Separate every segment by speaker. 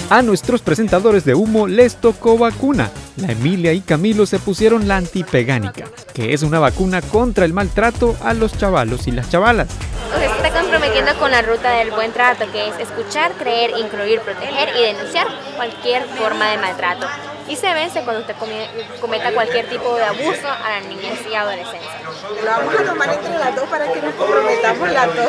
Speaker 1: A nuestros presentadores de humo les tocó vacuna. La Emilia y Camilo se pusieron la antipegánica, que es una vacuna contra el maltrato a los chavalos y las chavalas.
Speaker 2: Usted se está comprometiendo con la ruta del buen trato, que es escuchar, creer, incluir, proteger y denunciar cualquier forma de maltrato. Y se vence cuando usted cometa cualquier tipo de abuso a la niñez y adolescencia.
Speaker 3: Lo vamos a tomar entre las dos para que nos comprometamos las dos.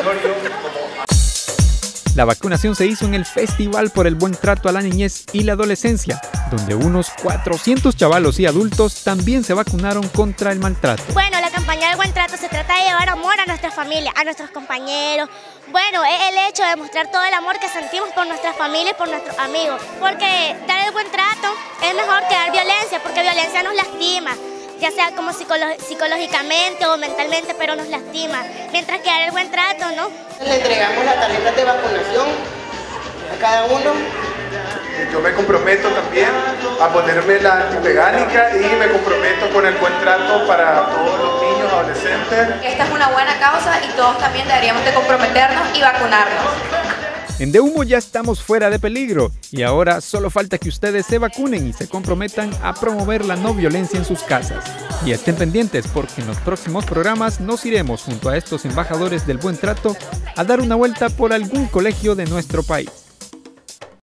Speaker 1: La vacunación se hizo en el Festival por el Buen Trato a la Niñez y la Adolescencia, donde unos 400 chavalos y adultos también se vacunaron contra el maltrato.
Speaker 4: Bueno, la campaña del Buen Trato se trata de llevar amor a nuestra familia, a nuestros compañeros. Bueno, es el hecho de mostrar todo el amor que sentimos por nuestra familia y por nuestros amigos. Porque dar el buen trato es mejor que dar violencia, porque violencia nos lastima, ya sea como psicológicamente o mentalmente, pero nos lastima. Mientras que dar el buen trato, ¿no?
Speaker 3: Le entregamos las tarjetas de vacunación a cada uno.
Speaker 5: Yo me comprometo también a ponerme la antipegánica y me comprometo con el buen trato para todos los niños, adolescentes.
Speaker 6: Esta es una buena causa y todos también deberíamos de comprometernos y vacunarnos.
Speaker 1: En De Humo ya estamos fuera de peligro y ahora solo falta que ustedes se vacunen y se comprometan a promover la no violencia en sus casas. Y estén pendientes porque en los próximos programas nos iremos junto a estos embajadores del buen trato a dar una vuelta por algún colegio de nuestro país.